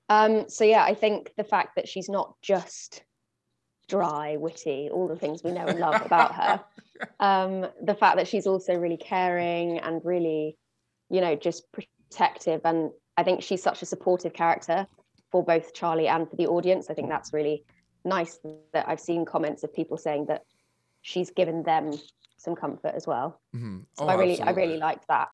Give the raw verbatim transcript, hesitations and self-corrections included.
Um, so yeah, I think the fact that she's not just dry, witty, all the things we know and love about her, um, the fact that she's also really caring and really, you know, just protective. And I think she's such a supportive character for both Charlie and for the audience. I think that's really nice that I've seen comments of people saying that she's given them some comfort as well. Mm-hmm. So Oh, I really, absolutely. I really liked that.